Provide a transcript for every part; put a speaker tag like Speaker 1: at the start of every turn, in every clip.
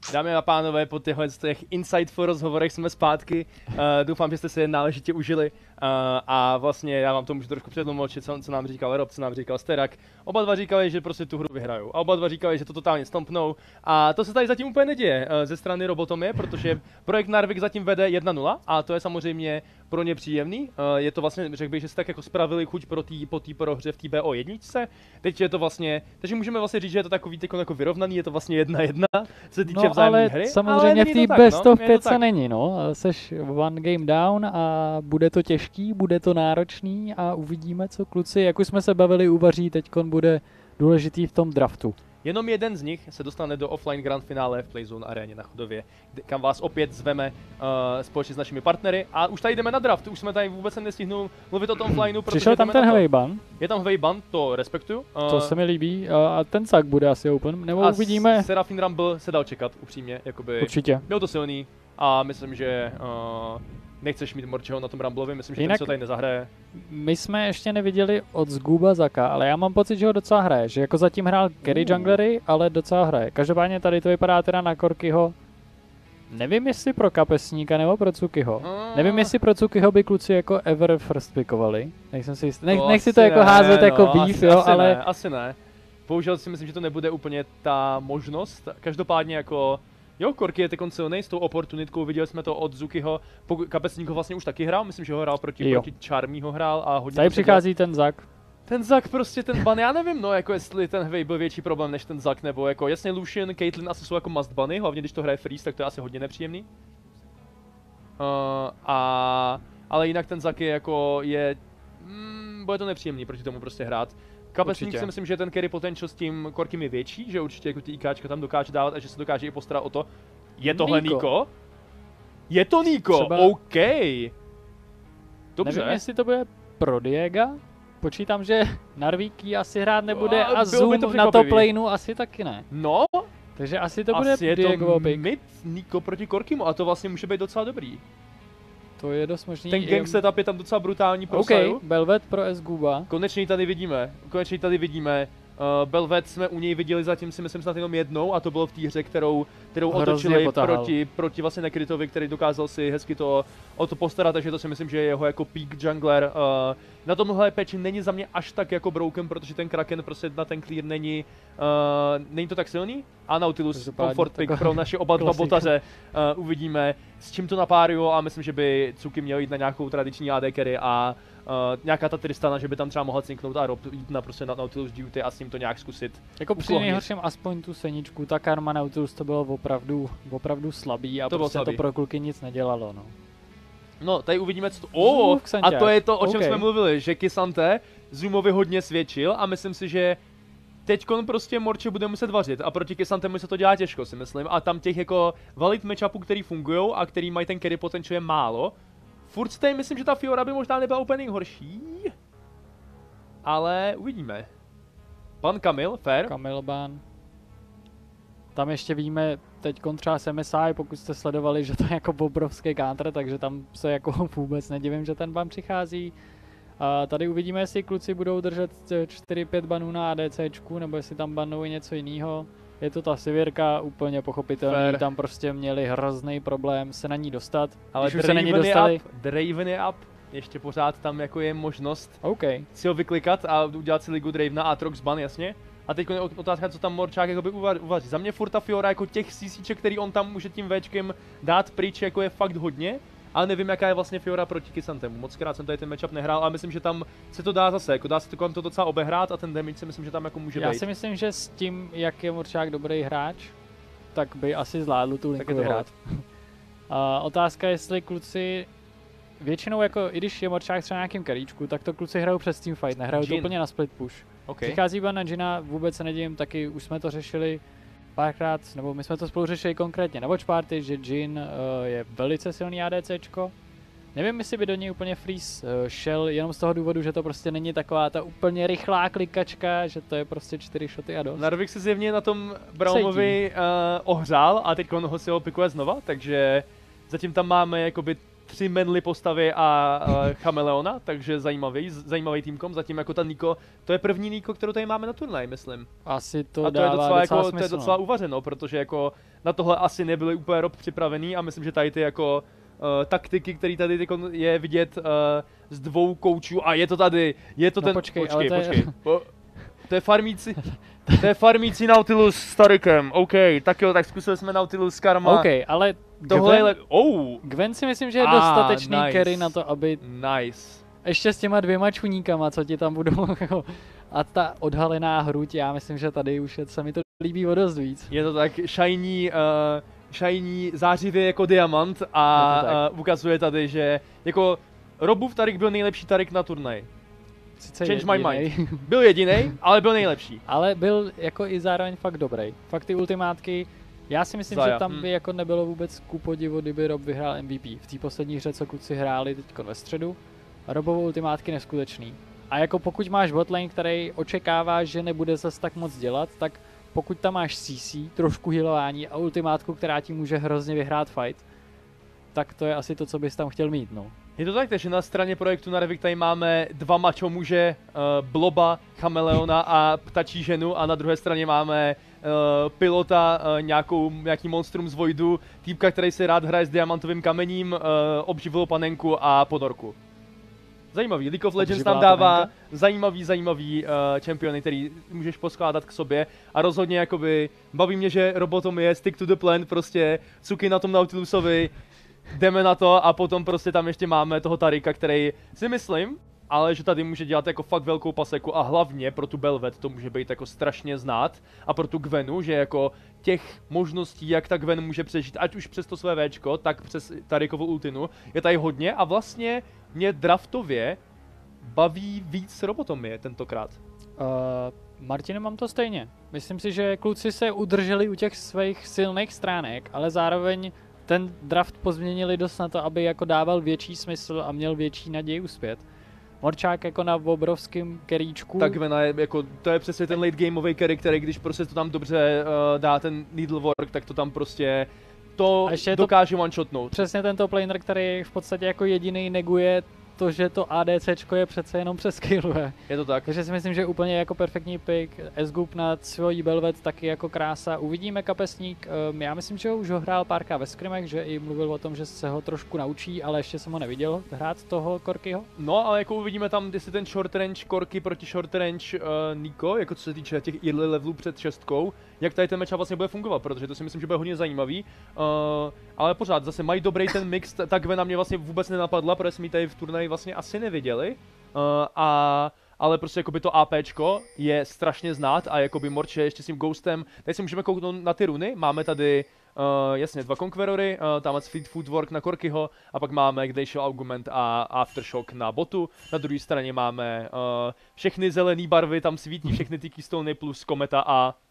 Speaker 1: Dámy a pánové, po těch insightful rozhovorech jsme zpátky. Doufám, že jste si je náležitě užili. A vlastně já vám to můžu trošku předlomočit, co nám říkal Rob, co nám říkal Sterak. Oba dva říkali, že prostě tu hru vyhrajou. A oba dva říkali, že to totálně stompnou. A to se tady zatím úplně neděje ze strany Robotomie, protože projekt Narvik zatím vede 1-0 a to je samozřejmě pro ně příjemný. Je to vlastně, řekl bych, že si tak jako spravili chuť po té prohře v té BO1. Teď je to vlastně, takže můžeme vlastně říct, že je to takový jako vyrovnaný, je to vlastně 1-1, co se týče vzájemné hry.
Speaker 2: Samozřejmě ale v té best of 5 se není, no. Seš one game down a bude to těžký, bude to náročný a uvidíme, co kluci, jak už jsme se bavili, uvaří, teďkon bude důležitý v tom draftu.
Speaker 1: Jenom jeden z nich se dostane do offline grand finále v Playzone aréně na Chodově, kam vás opět zveme společně s našimi partnery. A už tady jdeme na draft, už jsme tady vůbec nestihnul mluvit o tom offlineu, protože
Speaker 2: přišel tam ten heavy ban.
Speaker 1: Je tam heavy ban, to respektuju.
Speaker 2: To se mi líbí a ten sack bude asi open, nebo uvidíme.
Speaker 1: Seraphine Rumble se dal čekat, upřímně, jakoby.
Speaker 2: Určitě.
Speaker 1: Byl to silný a myslím, že nechceš mít Morčeho na tom Rumblovi, myslím, že jinak ten se tady nezahraje.
Speaker 2: My jsme ještě neviděli od Zguba Zaka, ale já mám pocit, že ho docela hraje, že jako zatím hrál carry junglery, ale docela hraje. Každopádně tady to vypadá teda na Korkyho. Nevím, jestli pro kapesníka nebo pro Cukyho. Nevím, jestli pro Cukyho by kluci jako ever first pickovali. Nejsem si jistý. Nechci to jako házet jako beef, jo, ale...
Speaker 1: Asi ne. Bohužel si myslím, že to nebude úplně ta možnost. Každopádně jako... Jo, Korky je teď silnej s tou oportunitkou, viděli jsme to od Zukiho, kapesník ho vlastně už taky hrál, myslím, že ho hrál proti Charmy ho hrál a hodně...
Speaker 2: Tady přichází ten Zak.
Speaker 1: Ten Zak prostě, ten ban, já nevím, no, jako jestli ten Hvej byl větší problém než ten Zak, nebo jako jasně Lucian, Caitlyn asi jsou jako must bany, hlavně když to hraje Freeze, tak to je asi hodně nepříjemný. Ale jinak ten Zak je jako, bude to nepříjemný proti tomu prostě hrát. Kapesník si myslím, že ten carry potential s tím Korkym je větší, že určitě jako ty IKčka tam dokáže dávat a že se dokáže i postarat o to. Je tohle Niko? Je to Niko, třeba... OK. Dobře.
Speaker 2: Nevím, jestli to bude pro Diega. Počítám, že Narvík ji asi hrát nebude a Zoom na top laneu asi taky ne.
Speaker 1: No.
Speaker 2: Takže asi to bude Diegovo pick.
Speaker 1: Mid Niko proti Korkymu a to vlastně může být docela dobrý.
Speaker 2: To je dost možný.
Speaker 1: Ten gang setup je tam docela brutální pro
Speaker 2: Saju. Belvet pro Zguba.
Speaker 1: Konečně tady vidíme. Belvet jsme u něj viděli zatím si myslím snad jenom jednou a to bylo v té hře, kterou otočili proti vlastně Nekritovi, který dokázal si hezky o to postarat, takže to si myslím, že je jeho jako peak jungler. Na tomhle patchi není za mě až tak jako broken, protože ten Kraken prostě na ten clear není to tak silný. A Nautilus comfort pick pro naše oba dva botaře. Uvidíme s čím to napárují a myslím, že by Cuky měl jít na nějakou tradiční AD carry a nějaká ta Tristana, že by tam třeba mohla cinknout a Rob jít prostě na Nautilus duty a s ním to nějak zkusit.
Speaker 2: Jako při nejhorším aspoň tu seničku, ta karma Nautilus to bylo opravdu slabý a to prostě to pro kluky nic nedělalo, no.
Speaker 1: No, tady uvidíme, co to... a to je to, o čem jsme mluvili, že K'Sante Zoomovi hodně svědčil a myslím si, že teďkon prostě Morče bude muset vařit a proti K'Santemu se to dělá těžko, si myslím. A tam těch jako valid matchupů, který fungujou a který mají ten carry potential je málo. Furt tady myslím, že ta Fiora by možná nebyla úplně nejhorší. Ale uvidíme. Pan Kamil, fair.
Speaker 2: Kamil ban. Tam ještě víme teď třeba MSI, pokud jste sledovali, že to je jako obrovský counter, takže tam se jako vůbec nedivím, že ten ban přichází. A tady uvidíme, jestli kluci budou držet 4-5 banů na ADCčku, nebo jestli tam banují něco jiného. Je to ta Sivirka, úplně pochopitelný, tam prostě měli hrozný problém se na ní dostat.
Speaker 1: Ale když už se na ní dostali... Draven je up, ještě pořád tam jako je možnost si ho vyklikat a udělat si ligu Dravena a Aatrox ban, jasně. A teď je otázka, co tam Morčák jakoby uvaří. Za mě furt ta Fiora jako těch CCček, který on tam může tím Včkem dát pryč, jako je fakt hodně. Ale nevím, jaká je vlastně Fiora proti K'Santemu. Moc krát jsem tady ten matchup nehrál, ale myslím, že tam se to dá zase, jako dá se to docela obehrát a ten damage si myslím, že tam jako může být.
Speaker 2: Já si myslím, že s tím, jak je Morčák dobrý hráč, tak by asi zvládl tu linku vyhrát. Otázka, jestli kluci většinou jako, i když je Morčák třeba na nějakým caríčku, tak to kluci hrajou přes teamfight, nehrajou to úplně na split push. Přichází ban na Jina, vůbec se nedivím, taky už jsme to řešili párkrát, nebo my jsme to spolu řešili konkrétně na Watch Party, že Jin je velice silný ADCčko. Nevím, jestli by do něj úplně Freeze šel jenom z toho důvodu, že to prostě není taková ta úplně rychlá klikačka, že to je prostě 4 shoty a dost.
Speaker 1: Narvik se zjevně na tom Braumovi ohřál a teď on ho si ho pikuje znova, takže zatím tam máme jakoby 3 manly postavy a Chameleona, takže zajímavý týmkom, zatím jako ta Niko, to je první Niko, kterou tady máme na turnaj, myslím.
Speaker 2: Asi to
Speaker 1: a to
Speaker 2: dává
Speaker 1: je docela,
Speaker 2: smysl,
Speaker 1: to je docela uvařeno, protože jako na tohle asi nebyli úplně Rob připravený a myslím, že tady ty jako taktiky, které tady je vidět z 2 koučů a je to tady, je to ten...
Speaker 2: Počkej.
Speaker 1: To je farmící Nautilus s Tarikem, OK, tak jo, tak zkusili jsme Nautilus Karma.
Speaker 2: OK, ale
Speaker 1: tohle je
Speaker 2: Gwen si myslím, že je dostatečný carry na to, aby...
Speaker 1: Nice.
Speaker 2: Ještě s těma 2 čuníkama, co ti tam budou, a ta odhalená hruď, já myslím, že tady už se mi to líbí o dost víc.
Speaker 1: Je to tak shiny zářivě jako diamant a ukazuje tady, že jako Robův Tarik byl nejlepší Tarik na turnaj. Change my mind. Byl jedinej, ale byl nejlepší.
Speaker 2: Ale byl jako i zároveň fakt dobrý. Fakt ty ultimátky, já si myslím, že tam by jako nebylo vůbec ku podivu, kdyby Rob vyhrál MVP. V té poslední hře, co kluci hráli teď ve středu, Robovo ultimátky neskutečný. A jako pokud máš botlane, který očekává, že nebude zas tak moc dělat, tak pokud tam máš CC, trošku healování a ultimátku, která ti může hrozně vyhrát fight, tak to je asi to, co bys tam chtěl mít, no.
Speaker 1: Je to tak, že na straně projektu Narvik tady máme 2 macho muže, Bloba, Chameleona a ptačí ženu a na druhé straně máme pilota, nějaký monstrum z Voidu, týpka, který si rád hraje s diamantovým kamením, obživlou panenku a ponorku. Zajímavý, League of Legends nám dává zajímavý čempiony, který můžeš poskládat k sobě a rozhodně jakoby baví mě, že Robotom je stick to the plan, prostě cuky na tom Nautilusovi, jdeme na to a potom prostě tam ještě máme toho Tarika, který si myslím, ale že tady může dělat jako fakt velkou paseku a hlavně pro tu Belvet to může být jako strašně znát a pro tu Gwenu, že jako těch možností, jak ta Gwen může přežít, ať už přes to své Včko, tak přes Tarikovu ultinu, je tady hodně a vlastně mě draftově baví víc Robotomie tentokrát.
Speaker 2: Martine, mám to stejně. Myslím si, že kluci se udrželi u těch svých silných stránek, ale zároveň ten draft pozměnili dost na to, aby jako dával větší smysl a měl větší naději uspět. Morčák jako na obrovským keríčku.
Speaker 1: Tak Gwena je jako, to je přesně ten late gameový carry, který když prostě to tam dobře dá ten needlework, tak to tam prostě to dokáže one-shotnout.
Speaker 2: Přesně tento planer, který v podstatě jako jediný neguje to, že to ADCčko je přece jenom přescaluje.
Speaker 1: Je to tak.
Speaker 2: Takže si myslím, že úplně jako perfektní pick. S-Group na svojí Belvet taky jako krása. Uvidíme kapesník. Já myslím, že už ho hrál párkrát ve skrimech, že i mluvil o tom, že se ho trošku naučí, ale ještě jsem ho neviděl hrát toho Korkyho.
Speaker 1: No, ale jako uvidíme tam, jestli ten short range Korky proti short range Niko, jako co se týče těch early levelů před 6, jak tady ten matchup vlastně bude fungovat, protože to si myslím, že bude hodně zajímavý. Ale pořád zase mají dobrý ten mix, ta Gwena mě vlastně vůbec nenapadla, protože jsme ji tady v turnaji vlastně asi neviděli. Ale prostě jakoby to APčko je strašně znát a jakoby Morče ještě s tím Ghostem, tady si můžeme kouknout na ty runy, máme tady jasně 2 Conquerory, tam Fleet Footwork na Korkyho a pak máme Glacial Augment a Aftershock na botu, na druhé straně máme všechny zelené barvy, tam svítí všechny ty keystony plus Kometa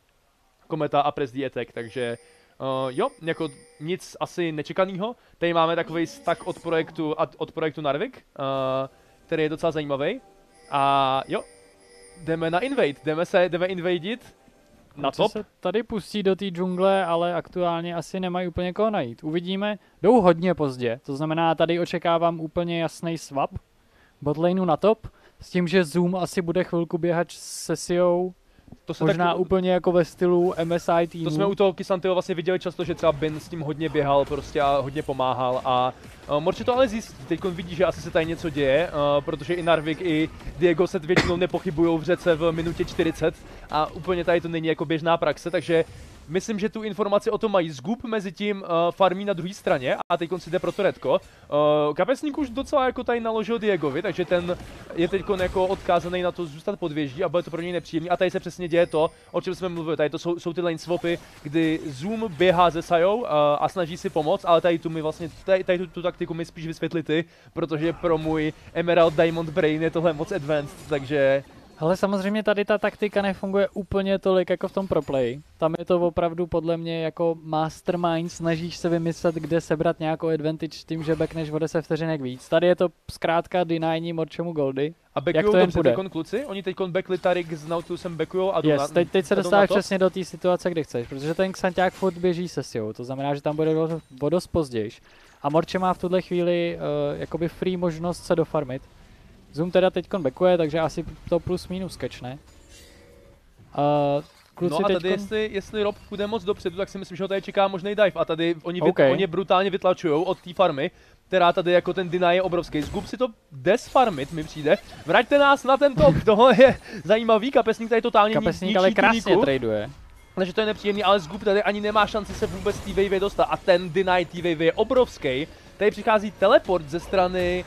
Speaker 1: a Press the Attack, takže jo, jako nic asi nečekaného. Tady máme takový stack od projektu Narvik, který je docela zajímavý. A jo, jdeme na invade, jdeme invadit na top.
Speaker 2: Se tady pustí do té džungle, ale aktuálně asi nemají úplně koho najít. Uvidíme, jdou hodně pozdě, to znamená tady očekávám úplně jasný swap botlaneu na top, s tím, že Zoom asi bude chvilku běhat s Sesiou. To se možná tak, úplně jako ve stylu MSI týmu.
Speaker 1: To jsme u toho Kysantio vlastně viděli často, že třeba Ben s tím hodně běhal prostě a hodně pomáhal a Morče to ale zjistí, teď vidí, že asi se tady něco děje, protože i Narvik, i Diego se většinou nepochybujou v řece v minutě 40 a úplně tady to není jako běžná praxe, takže myslím, že tu informaci o tom mají. Zgub mezi tím farmí na druhé straně a teď si jde pro to redko. Kapesník už docela jako tady naložil Diegovi, takže ten je teď jako odkázaný na to zůstat pod věží a bude to pro něj nepříjemný. A tady se přesně děje to, o čem jsme mluvili. Tady to jsou ty lane swapy, kdy Zoom běhá ze Sajou a snaží si pomoct, ale tady tu taktiku mi spíš vysvětlit ty, protože pro můj Emerald Diamond Brain je tohle moc advanced, takže
Speaker 2: Ale samozřejmě tady ta taktika nefunguje úplně tolik jako v tom proplay. Tam je to opravdu podle mě jako mastermind, snažíš se vymyslet, kde sebrat nějakou advantage tím, že backneš o 10 vteřinek víc. Tady je to zkrátka denyní Morčemu Goldy.
Speaker 1: A backujou dobře teďkon kluci? Oni teďkon backli Tarik s Nautilusem backujou a jdou na,
Speaker 2: teď se dostáváš přesně do té situace, kde chceš, protože ten Xanťák furt běží se Siou, to znamená, že tam bude dost později. A Morče má v tuhle chvíli jakoby free možnost se dofarmit. Zoom teda teďkon backuje, takže asi to plus minus catchne.
Speaker 1: No a tady jestli Rob půjde moc dopředu, tak si myslím, že ho tady čeká možný dive. A tady oni brutálně vytlačujou od té farmy, která tady jako ten deny je obrovský. Zgub si to jde sfarmit, mi přijde. Vraťte nás na ten top, tohle je zajímavý, kapesník tady totálně
Speaker 2: kapesník ale krásně traduje.
Speaker 1: Takže to je nepříjemný, ale Zgub tady ani nemá šanci se vůbec té wave dostat. A ten deny té wave je obrovský. Tady přichází teleport ze strany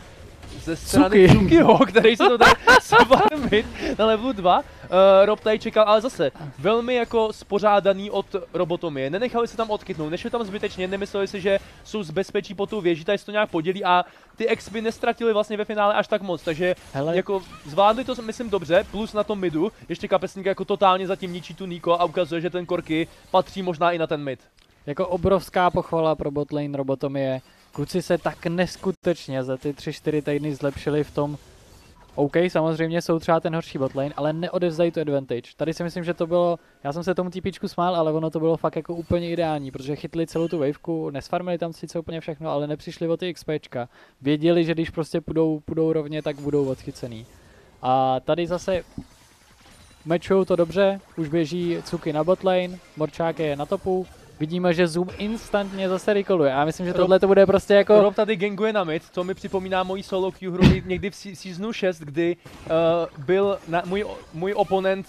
Speaker 1: Tsukiho, který se to dá sfarmit na levelu 2. Rob tady čekal, ale zase velmi jako spořádaný od Robotomie. Nenechali se tam odkytnout, nešli tam zbytečně, nemysleli si, že jsou z bezpečí po tu věži, tady se to nějak podělí a ty expy nestratili vlastně ve finále až tak moc, takže jako zvládli to myslím dobře, plus na tom midu, ještě kapesník jako totálně zatím ničí tu Niko a ukazuje, že ten Corki patří možná i na ten mid.
Speaker 2: Jako obrovská pochvala pro botlane Robotomie. Kluci se tak neskutečně za ty 3-4 týdny zlepšili v tom. OK, samozřejmě jsou třeba ten horší botlane, ale neodevzdají tu advantage. Tady si myslím, že to bylo, já jsem se tomu TPčku smál, ale ono to bylo fakt jako úplně ideální, protože chytli celou tu waveku, nesfarmili tam sice úplně všechno, ale nepřišli o ty XPčka. Věděli, že když prostě půjdou rovně, tak budou odchycený. A tady zase matchujou to dobře, už běží Tsuki na botlane, Morčák je na topu. Vidíme, že Zoom instantně zase rekoluje. Já myslím, že tohle to bude prostě jako...
Speaker 1: Rob tady ganguje na mid, to mi připomíná moji solo queue hru někdy v seasonu 6, kdy byl můj oponent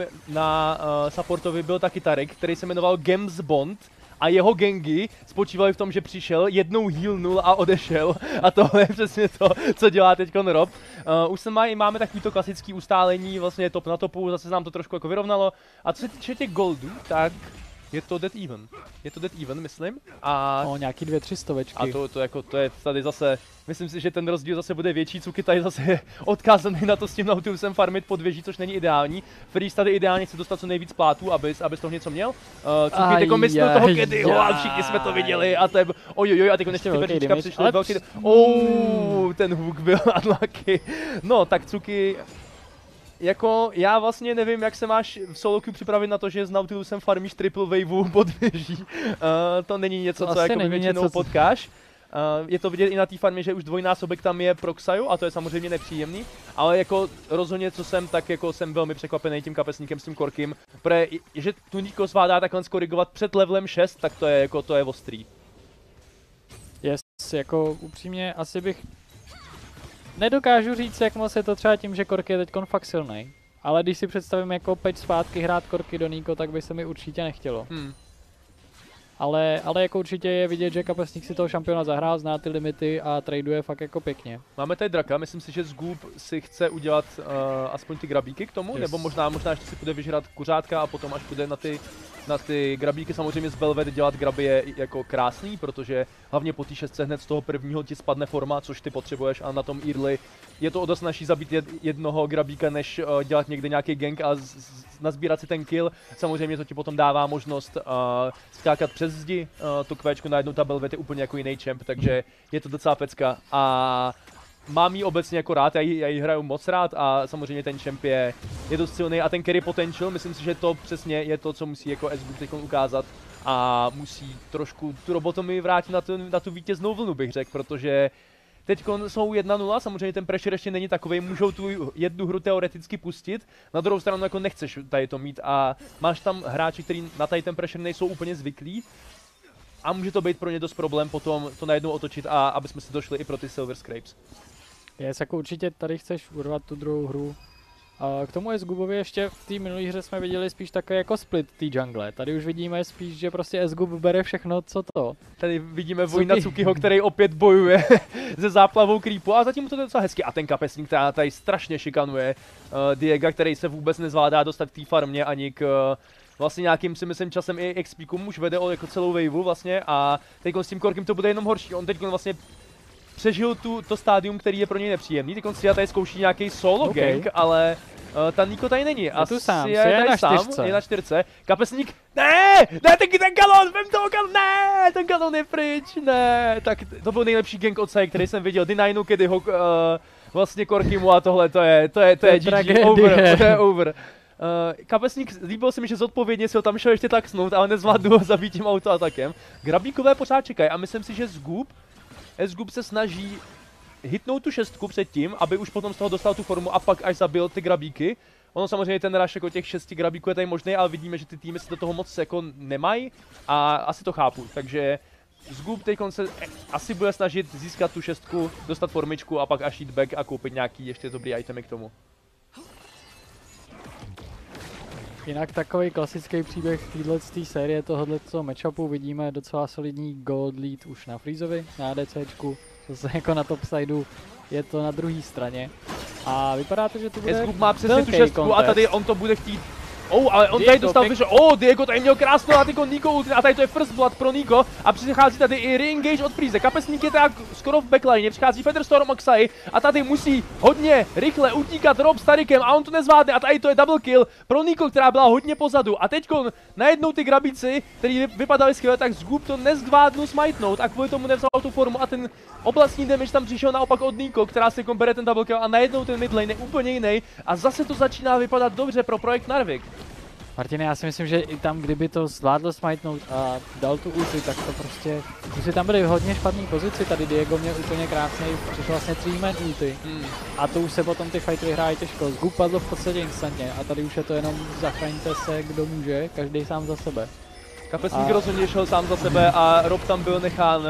Speaker 1: na supportovi byl taky Tarik, který se jmenoval Gems Bond. A jeho gangy spočívaly v tom, že přišel, jednou healnul a odešel. A tohle je přesně to, co dělá teďkon Rob. Už máme takovýto klasický ustálení, vlastně top na topu, zase se nám to trošku jako vyrovnalo. A co se týče těch goldů, tak... Je to dead even. Je to dead even, myslím. A
Speaker 2: nějaký 2-3 stovečky.
Speaker 1: A to je tady zase, myslím si, že ten rozdíl zase bude větší. Tsuki tady zase je odkázaný na to s tím Nautilusem farmit pod věží, což není ideální. Freeze tady ideálně chce dostat co nejvíc plátů, abys toho něco měl. Tsuki teď myslel toho Kedyho a všichni jsme to viděli a ten, ojojoj, a teď ještě ty veříčka přišly velký, ten hook byl unlucky. No, tak Tsuki... Jako, já vlastně nevím, jak se máš v solo queue připravit na to, že s Nautilusem farmíš triple waveu pod věží. To není něco, co jako většinou potkáš. Je to vidět i na té farmě, že už dvojnásobek tam je pro Xaju a to je samozřejmě nepříjemný. Ale jako rozhodně, co jsem, tak jako jsem velmi překvapený tím kapesníkem s tím Corkim. Že tu Niko zvládá takhle skorigovat před levelem 6, tak to je ostrý.
Speaker 2: Yes, jako upřímně asi bych... Nedokážu říct, jak moc je to třeba tím, že Corki je teďkon fakt silnej. Ale když si představím jako peč zpátky hrát Corki do Niko, tak by se mi určitě nechtělo. Ale jako určitě je vidět, že kapesník si toho šampiona zahrál, zná ty limity a traduje fakt jako pěkně.
Speaker 1: Máme tady Draka, myslím si, že Zgub si chce udělat aspoň ty grabíky k tomu, nebo možná ještě si půjde vyžrat kuřátka a potom až půjde na ty grabíky. Samozřejmě z Velvet dělat graby je jako krásný, protože hlavně po té 6 hned z toho prvního ti spadne forma, což ty potřebuješ, a na tom Early je to o dost snaží zabít jednoho grabíka, než dělat někde nějaký gank a nazbírat si ten kill. Samozřejmě to ti potom dává možnost skákat přes zdi, to kvéčko najednou ta Velvet je úplně jako jiný champ, takže je to docela pecka a mám ji obecně jako rád, já ji hraju moc rád a samozřejmě ten champ je dost silný a ten carry potential, myslím si, že to přesně je to, co musí jako SBUK teď ukázat a musí trošku tu Robotomii vrátit na tu vítěznou vlnu, bych řekl, protože teď jsou 1-0, samozřejmě ten pressure ještě není takovej, můžou tu jednu hru teoreticky pustit, na druhou stranu jako nechceš tady to mít a máš tam hráči, kteří na tady ten pressure nejsou úplně zvyklí a může to být pro ně dost problém potom to najednou otočit a aby jsme si došli i pro ty Silver Scrapes.
Speaker 2: Jako určitě tady chceš urvat tu druhou hru. A k tomu SGUBovi ještě v té minulé hře jsme viděli spíš takový jako split té jungle. Tady už vidíme spíš, že prostě SGUB bere všechno, co to.
Speaker 1: Tady vidíme Vojna Tsukiho, který opět bojuje se záplavou creepu a zatím to je docela hezky. A ten kapesník tady strašně šikanuje Diega, který se vůbec nezvládá dostat k té farmě ani k vlastně nějakým si myslím časem i XP-kum, už vede o jako celou waveu vlastně a teď s tím Corkim to bude jenom horší. On teď vlastně přežil to stádium, který je pro něj nepříjemný. Teď si tady zkouší nějaký solo gang, ale ta Niko tady není,
Speaker 2: asi
Speaker 1: je
Speaker 2: sám,
Speaker 1: tady sám, je na 4. Kapesník, ne, ten kanón, vem toho kanón, ne, ten kanón je pryč, ne, tak to byl nejlepší gang od který jsem viděl, Dinainu, kedy ho vlastně Korkimu a tohle, to je GG, over, to je over. Kapesník, líbil se mi, že zodpovědně si ho tam šel ještě tak snout, ale nezvládl ho zabít tím autoatakem. Grabíkové pořád čekají a myslím si, že Sgoob se snaží hitnout tu 6 předtím, aby už potom z toho dostal tu formu a pak až zabil ty grabíky. Ono samozřejmě ten rush jako těch 6 grabíků je tady možný, ale vidíme, že ty týmy se do toho moc jako nemají a asi to chápu, takže Sgoob teď se asi bude snažit získat tu 6, dostat formičku a pak až jít back a koupit nějaký ještě dobrý itemy k tomu.
Speaker 2: Jinak takový klasický příběh této série tohoto matchupu vidíme docela solidní gold lead už na Freezovi, na ADCčku, zase jako na top sideu je to na druhé straně. A vypadá to, že to bude
Speaker 1: Sgoob má přesně tu 6 a tady on to bude chtít. Ale on tady dostal vyšel, Diego tady měl krásnou a tyko Niko ulti a tady to je first blood pro Niko a přichází tady i re-engage od Freeze. Kapesník je tak skoro v backline, přichází Featherstorm Oxai a tady musí hodně rychle utíkat Rob s Tarikem a on to nezvládne a tady to je double kill pro Niko, která byla hodně pozadu a teďkon najednou ty grabíci, který vypadali skvěle, tak Sgoob to nezvládnu smajtnout a kvůli tomu nevzal tu formu a ten oblastní damage tam přišel naopak od Niko, která si bere ten double kill a najednou ten midlane je úplně jiný a zase to začíná vypadat dobře pro projekt Narvik.
Speaker 2: Martine, já si myslím, že i tam, kdyby to zvládl smajtnout a dal tu ulti, tak to prostě... Když tam byli v hodně špatný pozici, tady Diego měl úplně krásný, přišel vlastně 3-man ulti. A to už se potom ty fighty vyhrávají těžko. Sgoob padl v podstatě instantně a tady už je to jenom zachraňte se, kdo může, každý sám za sebe.
Speaker 1: Kapesník rozhodně šel sám za sebe a Rob tam byl nechán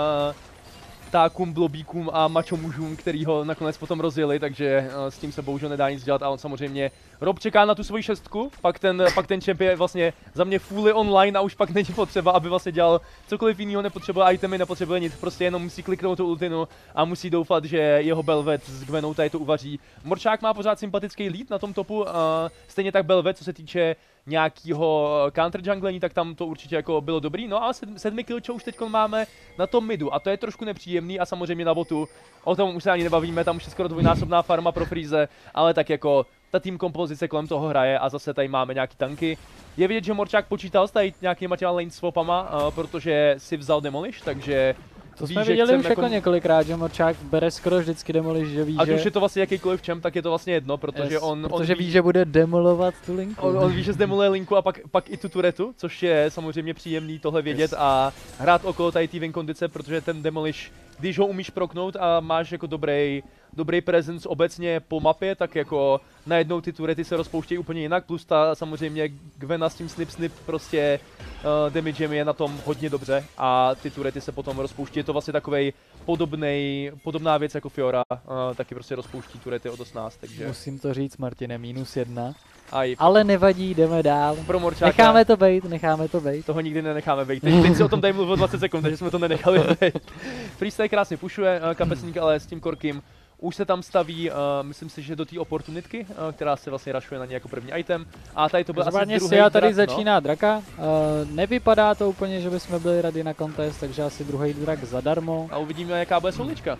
Speaker 1: ptákům, blobíkům a mačomužům, který ho nakonec potom rozjeli, takže s tím se bohužel nedá nic dělat a on samozřejmě Rob čeká na tu svoji 6, pak ten champ je vlastně za mě fully online a už pak není potřeba, aby vlastně dělal cokoliv jiného, nepotřebuje itemy, nepotřebuje nic, prostě jenom musí kliknout tu ultinu a musí doufat, že jeho Belvet s Gwenou tady to uvaří. Morčák má pořád sympatický lead na tom topu, stejně tak Belvet, co se týče nějakého counter junglení, tak tam to určitě jako bylo dobrý, no ale 7 kill, co už teď máme na tom midu a to je trošku nepříjemný a samozřejmě na botu, o tom už se ani nebavíme, tam už je skoro dvojnásobná farma pro Freeze, ale tak jako ta tým kompozice kolem toho hraje a zase tady máme nějaký tanky. Je vidět, že Morčák počítal s tady nějakýma těma lane swapama, protože si vzal Demolish, takže
Speaker 2: to jsme viděli už jako několikrát, že Morčák bere skoro vždycky Demolish, že ví,
Speaker 1: že... Ať už je to vlastně jakýkoliv champ, tak je to vlastně jedno, protože
Speaker 2: protože ví, že bude demolovat tu linku.
Speaker 1: On ví, že zdemoluje linku a pak i tu turetu, což je samozřejmě příjemný tohle vědět a hrát okolo tady té win kondice, protože ten Demolish, když ho umíš proknout a máš jako dobrý presence obecně po mapě, tak jako najednou ty turety se rozpouštějí úplně jinak, plus ta samozřejmě Gwena s tím snip prostě damagem je na tom hodně dobře a ty turety se potom rozpouští, je to vlastně takovej podobná věc jako Fiora, taky prostě rozpouští turety od 18, takže...
Speaker 2: Musím to říct, Martine, -1. Ale nevadí, jdeme dál.
Speaker 1: Pro Morčáka.
Speaker 2: Necháme to bejt.
Speaker 1: Toho nikdy nenecháme bejt. Teď si o tom tady mluvil 20 sekund, takže jsme to nenechali bejt. Freeze krásně pušuje, Kapesník ale s tím Korkim už se tam staví, myslím si, že do té oportunitky, která se vlastně rushuje na ně jako první item. A tady to byl asi druhý
Speaker 2: Sia tady začíná draka. Nevypadá to úplně, že bychom byli ready na contest, takže asi druhý drak zadarmo.
Speaker 1: A uvidíme, jaká bude soulička.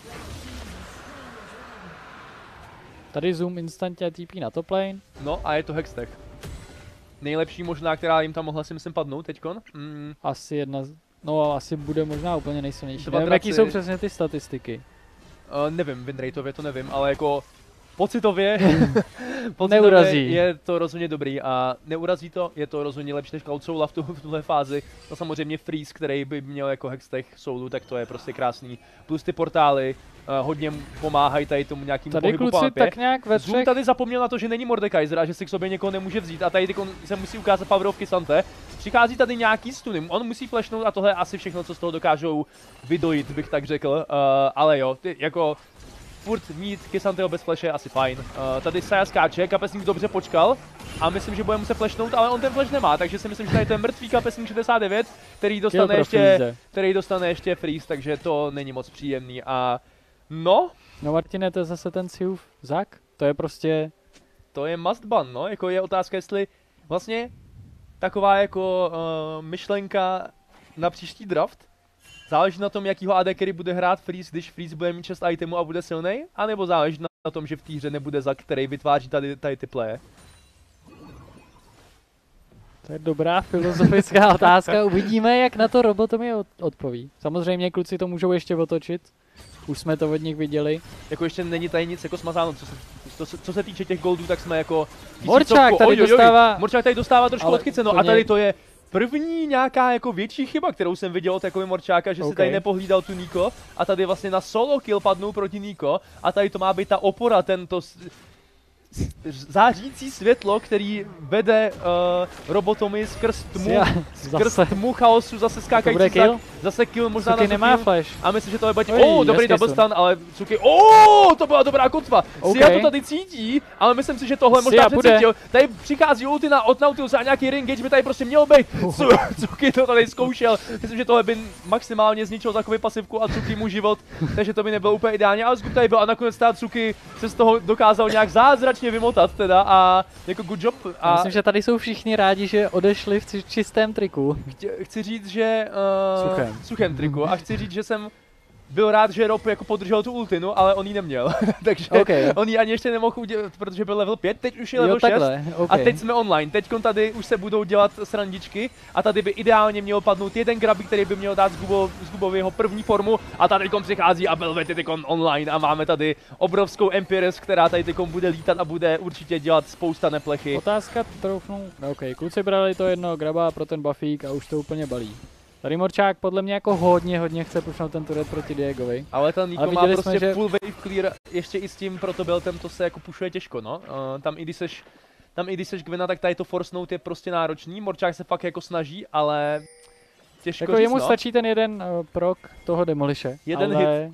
Speaker 2: Tady Zoom instantně TP na top lane.
Speaker 1: No a je to Hextech. Nejlepší možná, která jim tam mohla si myslím padnout teďkon.
Speaker 2: Asi jedna, no asi bude možná úplně nejsilnější. Nevím, jaký jsou přesně ty statistiky.
Speaker 1: Nevím, winrateově to nevím, ale jako pocitově,
Speaker 2: neurazí.
Speaker 1: Je to rozhodně dobrý a neurazí to, je to rozhodně lepší než Cloud Soul v tuhle fázi. No samozřejmě Freeze, který by měl jako Hextech Soulu, tak to je prostě krásný. Plus ty portály hodně pomáhají tady tomu nějakým pohybu po mapě.
Speaker 2: Tak nějak ve třech.
Speaker 1: Zoom tady zapomněl na to, že není Mordekaiser a že si k sobě někoho nemůže vzít a tady se musí ukázat power of K'Sante. Přichází tady nějaký stuny, on musí flashnout a tohle je asi všechno, co z toho dokážou vydojit, bych tak řekl, ale jo, ty jako furt mít K'Santeho bez flashe je asi fajn. Tady Saya skáče, Kapesník dobře počkal a myslím, že bude muset flashnout, ale on ten flash nemá, takže si myslím, že tady to je mrtvý Kapesník 69, který dostane ještě freeze, takže to není moc příjemný a no.
Speaker 2: No Martine, to je zase ten Siuf Zak, to je prostě...
Speaker 1: To je must ban, no, jako je otázka, jestli vlastně taková jako myšlenka na příští draft. Záleží na tom, jakýho AD carry bude hrát Freeze, když Freeze bude mít 6 itemů a bude silnej, anebo záleží na tom, že v té hře nebude Zac, který vytváří tady ty playe?
Speaker 2: To je dobrá filozofická otázka, uvidíme, jak na to Robotomy odpoví. Samozřejmě kluci to můžou ještě otočit, už jsme to od nich viděli.
Speaker 1: Jako ještě není tady nic jako smazáno, co se týče těch goldů, tak jsme jako...
Speaker 2: Morčák tady dostává...
Speaker 1: Morčák tady dostává trošku odchyceno a tady to je první nějaká jako větší chyba, kterou jsem viděl od takového Morčáka, že si tady nepohlídal tu Niko a tady vlastně na solo kill padnul proti Niko a tady to má být ta opora, tento zářící světlo, který vede Robotomy skrz tmu chaosu, zase skákající zase kill, možná
Speaker 2: Cuky
Speaker 1: na
Speaker 2: nemá flash.
Speaker 1: A myslím, že to je dobrý double stun, ale Cuky, to byla dobrá kotva. Sia to tady cítí, ale myslím si, že tohle možná přecítil. Tady přichází ulti od Nautilusa a nějaký ring by tady prostě měl být. Cuky to tady zkoušel, myslím, že tohle by maximálně zničil takový pasivku a Cuky mu život, takže to by nebylo úplně ideálně, ale Zgub tady byl a nakonec Cuky se z toho dokázal nějak zázračně vymotat teda a jako good job.
Speaker 2: A myslím, že tady jsou všichni rádi, že odešli v čistém triku.
Speaker 1: Chci říct, že suchém triku a chci říct, že jsem byl rád, že Rob jako podržel tu ultinu, ale on ji neměl, takže on ji ani ještě nemohl udělat, protože byl level 5, teď už je level 6 a teď jsme online, teď tady už se budou dělat srandičky a tady by ideálně měl padnout jeden grab, který by měl dát Zgubovi jeho první formu a tady přichází a Belvet je teď online a máme tady obrovskou Empires, která tady teď bude lítat a bude určitě dělat spousta neplechy.
Speaker 2: Otázka troufnu, kluci brali to jedno graba pro ten buffík a už to úplně balí. Tady Morčák podle mě jako hodně chce pušnout ten turret proti Diegovi.
Speaker 1: Ale ten Niko má prostě full wave clear, ještě i s tím protobeltem to se jako pušuje těžko, no. Tam i když seš Gwena, tak tady to forcenout je prostě náročný. Morčák se fakt jako snaží, ale těžko
Speaker 2: jako jemu stačí ten jeden prok toho Demolishe.
Speaker 1: Jeden hit.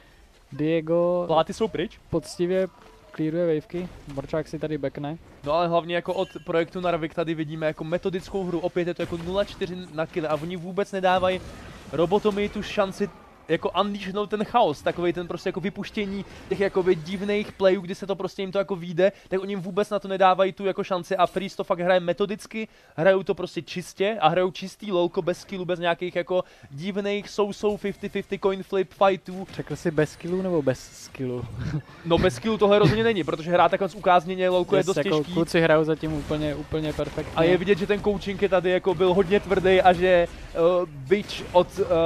Speaker 2: Diego
Speaker 1: pláty jsou pryč.
Speaker 2: Poctivě clearuje waveky, Morčák si tady backne.
Speaker 1: No ale hlavně jako od projektu Narvik tady vidíme jako metodickou hru, opět je to jako 0-4 na kill a oni vůbec nedávají Robotomy tu šanci jako unleashnout ten chaos, takovej ten prostě jako vypuštění těch jakoby divných playů, kdy se to prostě jim to jako vyjde, tak oni jim vůbec na to nedávají tu jako šanci a Freeze to fakt hraje metodicky, hrajou to prostě čistě a hrajou čistý lolko bez skillu, bez nějakých jako divných so-so 50-50 coin flip fightů.
Speaker 2: Řekl jsi bez skillu nebo bez skillu?
Speaker 1: No bez skillu tohle rozhodně není, protože hrát takhle ukázněně lolko je dost
Speaker 2: jako
Speaker 1: těžký.
Speaker 2: Kluci hrajou zatím úplně perfektně.
Speaker 1: A je vidět, že ten coaching je tady jako byl hodně tvrdý a že bitch od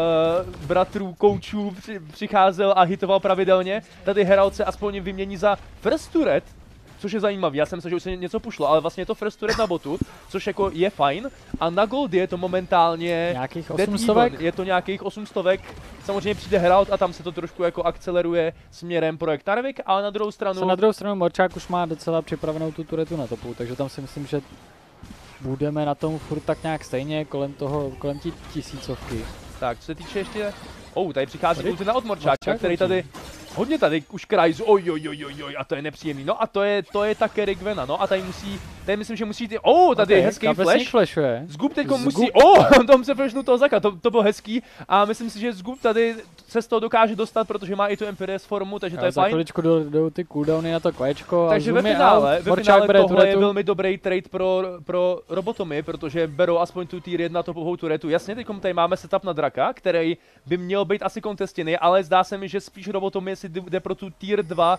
Speaker 1: bratrů koučů přicházel a hitoval pravidelně. Tady Herald se aspoň vymění za first turret, což je zajímavý. Já jsem se, že už se něco pušlo, ale vlastně je to first turret na botu, což jako je fajn. A na gold je to momentálně
Speaker 2: nějakých 800.
Speaker 1: Je to nějakých 800. Samozřejmě přijde Herald a tam se to trošku jako akceleruje směrem projekt Narvik, ale na druhou stranu...
Speaker 2: Na druhou stranu Morčák už má docela připravenou tu turetu na topu, takže tam si myslím, že budeme na tom furt tak nějak stejně kolem tí 1000.
Speaker 1: Tak, co se týče ještě... tady přichází ultina od Morčáka, který tady hodně už krajzu, a to je nepříjemný. No a to je ta carry Gwena, no a tady myslím, že musí ty, tady hezký flash. Zgub teďko musí, tom se flashnul toho Zaka, to bylo hezký a myslím si, že Zgub tady se z toho dokáže dostat, protože má i tu Empires formu, takže to je fajn.
Speaker 2: Za chviličku jdou ty cooldowny na to kvečko.
Speaker 1: Takže ve finále tohle je velmi dobrý trade pro Robotomy, protože berou aspoň tu tier 1 topovou turetu. Jasně, teďkom tady máme setup na Draka, který by měl být asi contestěný, ale zdá se mi, že spíš Robotomy si jde pro tu tier 2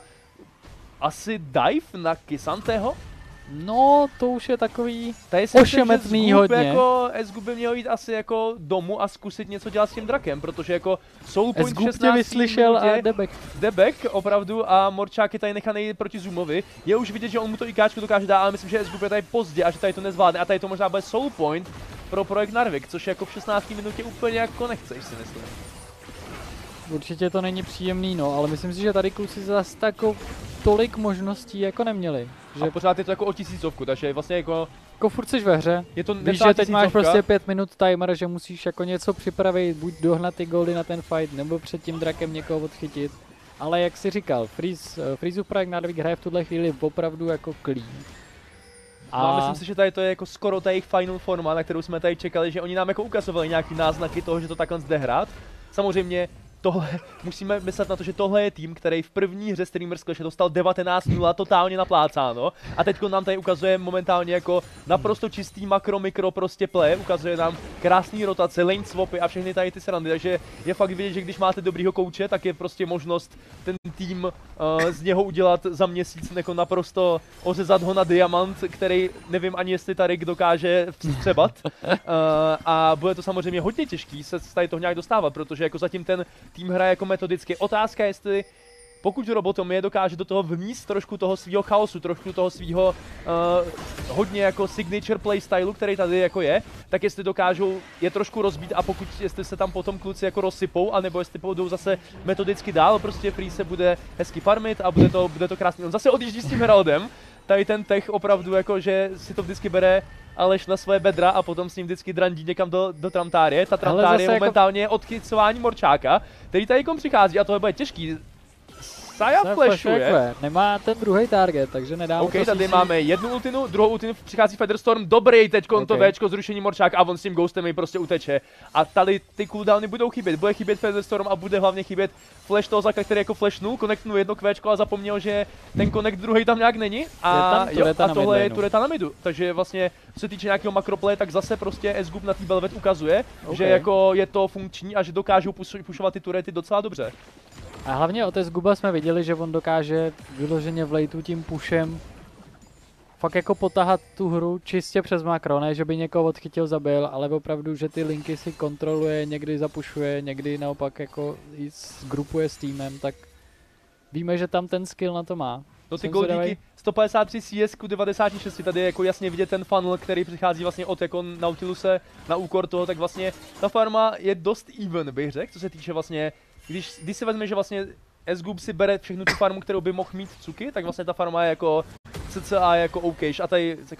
Speaker 1: asi dive na K'Santeho?
Speaker 2: No, to už je takový ošemetný hodně.
Speaker 1: Jako Zgub by měl jít asi jako domů a zkusit něco dělat s tím drakem, protože jako soul point 16
Speaker 2: vyslyšel a
Speaker 1: Debek opravdu a Morčák je tady nechaný proti Zoomovi. Je už vidět, že on mu to IKčko dokáže dát, ale myslím, že Zgub je tady pozdě a že tady to nezvládne a tady to možná bude soul point pro projekt Narvik, což jako v 16 minutě úplně jako nechceš, si myslím.
Speaker 2: Určitě to není příjemný, no, ale myslím si, že tady kluci zase tolik možností jako neměli.
Speaker 1: Že... A pořád je to jako o 1000, takže vlastně jako
Speaker 2: furt jsi ve hře.
Speaker 1: Je to
Speaker 2: víš, že teď máš prostě 5 minut timer, že musíš jako něco připravit, buď dohnat ty goldy na ten fight, nebo před tím drakem někoho odchytit. Ale jak jsi říkal, Freezeův projekt Narvik hraje v tuhle chvíli opravdu jako clean.
Speaker 1: A myslím si, že tady to je jako skoro ta jejich final forma, na kterou jsme tady čekali, že oni nám jako ukazovali nějaký náznaky toho, že to takhle jde hrát. Samozřejmě tohle, musíme myslet na to, že tohle je tým, který v první hře Streamers Clash dostal 19-0 totálně naplácáno a teď nám tady ukazuje momentálně jako naprosto čistý mikro prostě play, ukazuje nám krásný rotace, lane swapy a všechny tady ty srandy, takže je fakt vidět, že když máte dobrýho kouče, tak je prostě možnost ten tým z něho udělat za měsíc jako naprosto ořezat ho na diamant, který nevím ani jestli Tarik dokáže vstřebat a bude to samozřejmě hodně těžký se tady toho nějak dostávat, protože jako zatím ten tým hraje jako metodicky. Otázka je, jestli pokud Robotomie dokáže do toho vníst trošku toho svého chaosu, trošku toho svého hodně jako signature playstylu, který tady jako je, tak jestli dokážou je trošku rozbít a jestli se tam potom kluci jako rozsypou, anebo jestli půjdou zase metodicky dál, prostě Free se bude hezky farmit a bude to krásný. On zase odjíždí s tím Heraldem, tady ten tech opravdu jako, že si to vždycky bere Aleš na své bedra a potom s ním vždycky drandí někam do Tramtárie. Ta Tramtárie momentálně je odchycování Morčáka, který tady přichází a tohle bude těžký. Saya flashuje.
Speaker 2: Nemá ten druhý target, takže nedá
Speaker 1: OK, tady máme jednu ultinu, druhou ultinu, přichází Featherstorm, dobrý teďkon to Včko, zrušení Morčáka a on s tím ghostem mi prostě uteče. A tady ty cooldowny budou chybět, bude chybět Featherstorm a bude hlavně chybět flash toho Zaka, který jako flashnul, connectnul jedno Včko a zapomněl, že ten connect druhý tam nějak není. A tohle je tureta na midu, takže vlastně co se týče nějakého makroplay, tak zase prostě SGUB na té Belvet ukazuje, že jako je to funkční a že dokážou pušovat ty turety docela dobře.
Speaker 2: A hlavně od SGUBa jsme viděli, že on dokáže vyloženě v lateu tím pushem fakt jako potahat tu hru čistě přes makro, ne že by někoho odchytil, zabil, ale opravdu, že ty linky si kontroluje, někdy zapušuje, někdy naopak jako zgrupuje s týmem, tak víme, že tam ten skill na to má.
Speaker 1: No ty goldíky 153 CS ku 96, tady je jako jasně vidět ten funnel, který přichází vlastně od jako Nautiluse na úkor toho, tak vlastně ta farma je dost even, bych řekl, co se týče vlastně, když si vezme, že vlastně SGUB si bere všechnu tu farmu, kterou by mohl mít Cuky, tak vlastně ta farma je jako cca jako OKž a tady se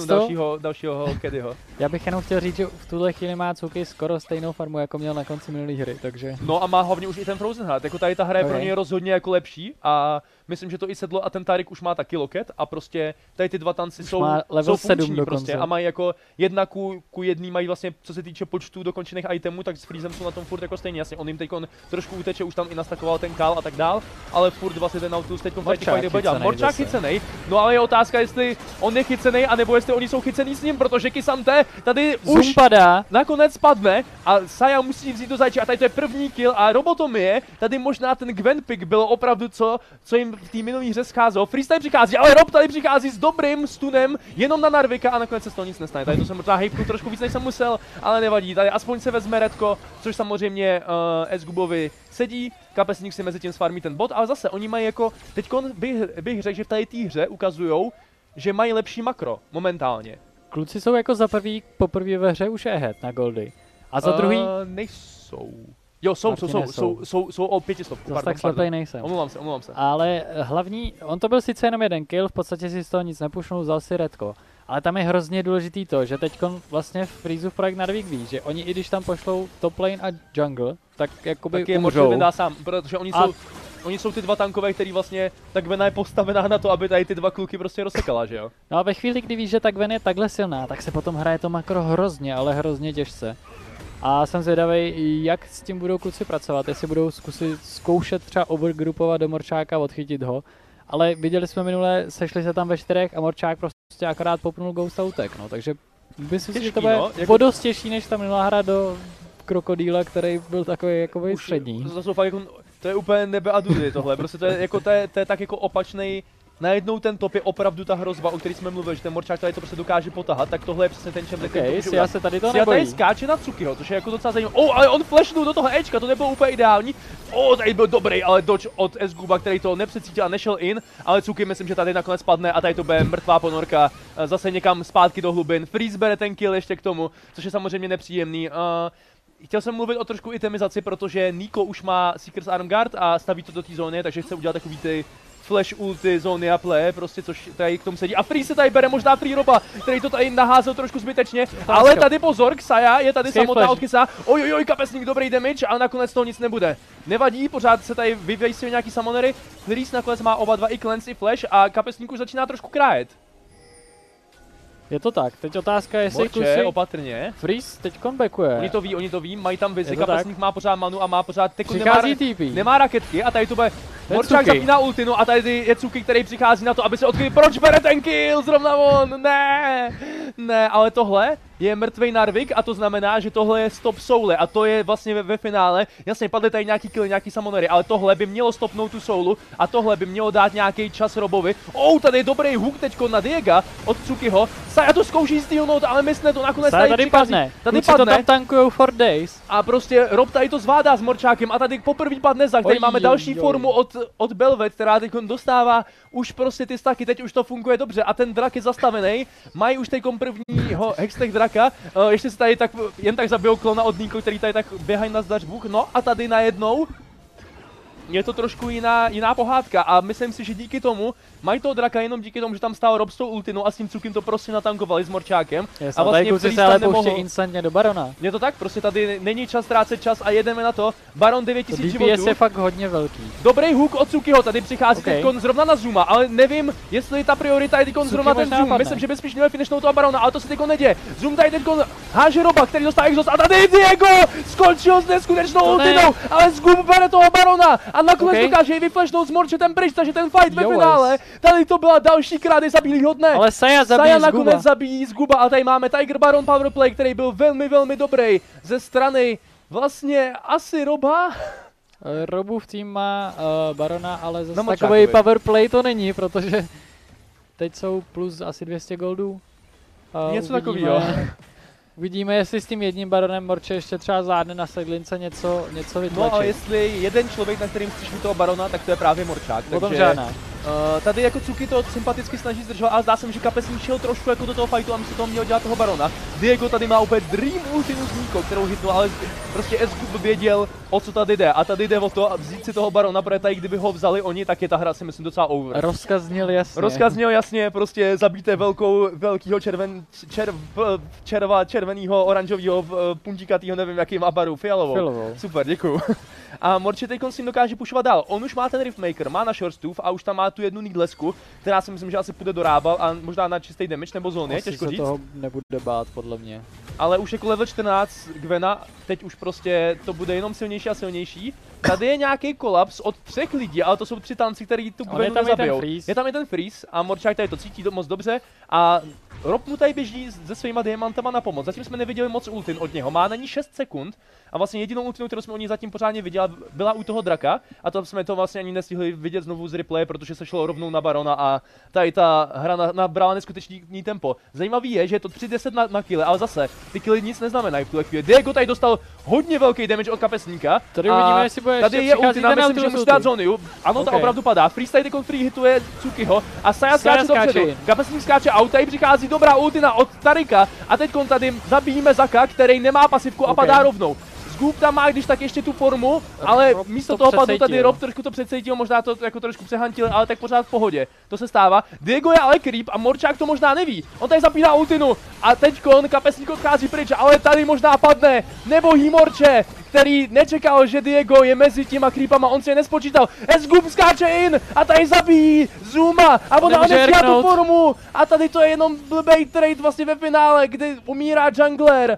Speaker 1: dalšího Kedyho.
Speaker 2: Já bych jenom chtěl říct, že v tuhle chvíli má Cuky skoro stejnou farmu, jako měl na konci minulý hry, takže...
Speaker 1: No a má hlavně už i ten Frozen Heart, jako tady ta hra je pro něj rozhodně jako lepší a myslím, že to i sedlo a ten Tarik už má taky loket a prostě tady ty dva tanci jsou funkční prostě a mají jako jedna ku jedný mají vlastně, co se týče počtu dokončených itemů, tak s Freezem jsou na tom furt jako stejně, jasně, on jim teďkon trošku uteče, už tam i nastakoval ten Kál a tak dál, ale furt vlastně ten Nautilus teďkon Morčák chycenej, no ale je otázka, jestli on je chycenej, anebo jestli oni jsou chycený s ním, protože Kysante tady už nakonec padne a Saya musí vzít do zajčí a tady to je první kill a Robotomie, tady možná ten Gwen pick bylo opravdu co jim v té minulý hře scházelo. Freeze tady přichází, ale Rob tady přichází s dobrým stunem jenom na Narvika a nakonec se z toho nic nestane. Tady to jsem možná hejpnul trošku víc, než jsem musel, ale nevadí. Tady aspoň se vezme redko, což samozřejmě SGUBovi sedí. Kapesník si mezi tím sfarmí ten bot, ale zase oni mají jako, teďkon bych řekl, že v tady té hře ukazujou, že mají lepší makro momentálně.
Speaker 2: Kluci jsou jako poprvé ve hře už ahead na goldy. A za druhý?
Speaker 1: Nejsou. Jo, jsou o 500.
Speaker 2: Tak slepej nejsem.
Speaker 1: Omlouvám se.
Speaker 2: Ale hlavní, on to byl sice jenom jeden kill, v podstatě si z toho nic nepušnul, vzal si redko. Ale tam je hrozně důležitý to, že teďkon vlastně v Freezu projekt Narvik ví, že oni i když tam pošlou top lane a jungle, tak jakoby
Speaker 1: tak umřou. Dá sám, protože oni jsou ty dva tankové, který vlastně, ta Gwena je postavená na to, aby tady ty dva kluky prostě rozsekala, že jo?
Speaker 2: No a ve chvíli, kdy víš, že ta Gwen je takhle silná, tak se potom hraje to makro hrozně, ale hrozně těžce. A jsem zvědavý, jak s tím budou kluci pracovat, jestli budou zkoušet třeba overgrupovat do Morčáka, odchytit ho. Ale viděli jsme minule, sešli se tam ve 4 a Morčák prostě akorát popnul Ghost a utek, no, takže myslím si, že to bude jako dost těžší, než ta minulá hra do Krokodýla, který byl takový jakoby střední.
Speaker 1: To je úplně nebe a dudy tohle, prostě to je tak jako opačnej. Najednou ten top je opravdu ta hrozba, o který jsme mluvili, že ten Morčák tady to prostě dokáže potahat, tak tohle je přesně ten čem
Speaker 2: Sia se tady to nebojí.
Speaker 1: Tady skáče na Cukyho, což je jako docela zajímavé. Ale on flashnul do toho Ečka, to nebylo úplně ideální. Tady byl dobrý, ale dodge od SGUBa, který to nepřecítil a nešel in, ale Cuky myslím, že tady nakonec padne a tady to bude mrtvá ponorka, zase někam zpátky do hlubin. Freeze bere ten kill ještě k tomu, což je samozřejmě nepříjemný. Chtěl jsem mluvit o trošku itemizaci, protože Nico už má Seeker's Armguard a staví to do té zóny, takže chce udělat takový ty flash ulty, zóny a play, prostě což tady k tomu sedí. A Free se tady bere možná Free Roba, který to tady naházel trošku zbytečně, ale tady pozor, Xayah je tady samotná od Kysa. Ojojoj, kapesník, dobrý damage, ale nakonec toho nic nebude. Nevadí, pořád se tady vyvějí nějaký summonery, Freeze nakonec má oba dva i cleanse i flash a kapesník už začíná trošku krájet.
Speaker 2: Je to tak, teď otázka je, jestli
Speaker 1: kluci opatrně.
Speaker 2: Freeze teď comebackuje.
Speaker 1: Oni to ví, mají tam vizi, kapesník má pořád manu a má pořád
Speaker 2: nemá
Speaker 1: raketky a tady to bude Morčák zapíná ultinu a tady je Cuky, který přichází na to, aby se odkryl. Proč bere ten kill? Zrovna on, ne, ale tohle je mrtvej Narvik a to znamená, že tohle je stop soule a to je vlastně ve finále. Jasně, padly tady nějaký kill, nějaký summonery, ale tohle by mělo stopnout tu soulu a tohle by mělo dát nějaký čas Robovi. Tady je dobrý hook teďko na Diega od Cukyho. Saja to zkouší stealnout, ale mysne to nakonec
Speaker 2: tady padne. Tady to tam tankujou for days.
Speaker 1: A prostě Rob tady to zvládá s Morčákem a tady poprvé padne Zach, tady máme další formu od Belvet, která teď dostává už prostě ty staky, teď už to funguje dobře a ten drak je zastavený. Mají už teď prvního hextech draka, ještě se tady tak jen tak zabijou klona od Niko, který tady tak běhají na zdařbůh, no a tady najednou je to trošku jiná pohádka a myslím si, že díky tomu mají toho draka jenom díky tomu, že tam stál Rob s tou ultinou a s tím Cukym to prostě natankovali s Morčákem.
Speaker 2: Yes, a vlastně Freeze se ale pouští instantně do Barona.
Speaker 1: Je to tak, prostě tady není čas ztrácet čas a jedeme na to. Baron 9000 životů.
Speaker 2: DPS je fakt hodně velký.
Speaker 1: Dobrý hook od Cukyho, tady přichází teďkon zrovna na Zuma, ale nevím, jestli ta priorita je teďkon zrovna ten Zoom. Myslím, že by spíš měl finishnout toho Barona, ale to se teďkon neděje. Zoom tady teďkon háže Roba, který dostává exhaust a tady Diego skončil s neskutečnou ultinou, ale Zgub bere toho Barona a nakonec dokáže jej vyflashnout s Morčetem pryč, takže ten fight ve finále. Tady to byla další krády zabílý hodné.
Speaker 2: Ale Saja
Speaker 1: nakonec zabíjí Zguba a tady máme Tiger Baron powerplay, který byl velmi dobrý ze strany vlastně asi Roba.
Speaker 2: Robův tým má Barona, ale zase takový powerplay to není, protože teď jsou plus asi 200 goldů.
Speaker 1: Něco takového.
Speaker 2: Uvidíme, jestli s tím jedním Baronem Morče ještě třeba zvládne na sedlince něco vytlačit.
Speaker 1: No ale jestli jeden člověk, na kterým chceš mít toho Barona, tak to je právě Morčák.
Speaker 2: Potom žádná.
Speaker 1: Tady jako Cuky to sympaticky snaží zdržovat, ale zdá se mi, že Kapesník šel trošku jako do toho fightu a mi se toho měl dělat toho Barona. Diego tady má úplně dream ultinu z Niko, kterou hitnul, ale prostě Esgub věděl, o co tady jde. A tady jde o to vzít si toho Barona, protože tady kdyby ho vzali oni, tak je ta hra si myslím docela over.
Speaker 2: Rozkaz zněl jasně,
Speaker 1: prostě zabijte velkýho červenýho, oranžovýho, puntíkatýho, nevím jaký má baru, fialovou. Super, děkuju. A Morče teďkon s tím dokáže pušovat dál. On už má ten Riftmaker, má na shortstooth a už tam má tu jednu needlesku, která si myslím, že asi půjde do Rábal a možná na čistý damage nebo zóny, těžko říct.
Speaker 2: Asi se toho nebude bát, podle mě.
Speaker 1: Ale už jako level 14 Gwena, teď už prostě to bude jenom silnější a silnější. Tady je nějaký kolaps od 3 lidí, ale to jsou 3 tanci, který tu Gwenu nezabijou. Je tam i ten freeze a Morčák tady to cítí moc dobře a Rob mu tady běží se svýma diamantama na pomoc. Zatím jsme neviděli moc ultin od něho, má na ní 6 sekund a vlastně jedinou ultinu, kterou jsme od ní zatím pořádně viděli, byla u toho draka a to jsme to vlastně ani nestihli vidět znovu z replaye, protože se šlo rovnou na Barona a tady ta hra nabrala neskutečný tempo. Zajímavý je, že je to 3-10 na kille, ale zase ty killy nic neznamenají v tuhle chvíli. Diego tady dostal hodně velký damage od Kapesníka.
Speaker 2: Tady uvidíme, jestli bude
Speaker 1: tady je ultina, myslím, že musí dát zónu. Ano, ta opravdu padá. Freeze tady free hituje Cukyho a Saja skáče dopředu. Kapesník skáče out, tady přichází dobrá ultina od Tarika a teď tady zabijíme Zaka, který nemá pasivku a padá rovnou. Zgub tam má když tak ještě tu formu, ale místo toho padl tady Rob, trošku to přecítil, možná to jako trošku přehantil, ale tak pořád v pohodě. To se stává. Diego je ale creep a Morčák to možná neví. On tady zapíná ultinu a teďkon Kapesník odchází pryč, ale tady možná padne nebohý Morče, který nečekal, že Diego je mezi těma creepama, on si je nespočítal. Esgub skáče in a tady zabíjí Zuma a ona nestíhá tu formu a tady to je jenom blbej trade vlastně ve finále, kdy umírá jungler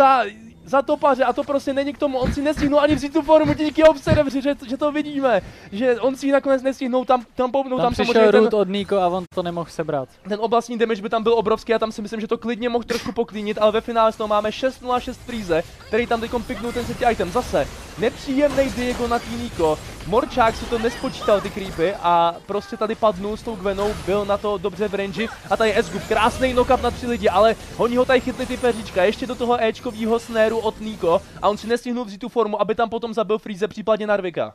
Speaker 1: za topaře a to prostě není k tomu, on si nestihnul ani vzít tu formu díky observeři, že to vidíme, že on si ji nakonec nestihnul tam poupnout, tam
Speaker 2: přišel root od Niko a on to nemohl sebrat.
Speaker 1: Ten oblastní damage by tam byl obrovský a tam si myslím, že to klidně mohl trošku poklínit, ale ve finále z toho máme 6-0-6 Freeze, který tam teďkom piknul ten třetí item. Zase nepříjemný Diego na tý Niko. Morčák si to nespočítal ty creepy a prostě tady padnul s tou Gwenou, byl na to dobře v range a tady Esgub, krásný knock-up na 3 lidi, ale oni ho tady chytli ty peříčka, ještě do toho Ečkovýho snéru od Niko a on si nestihnul vzít tu formu, aby tam potom zabil Freeze, případně Narvika.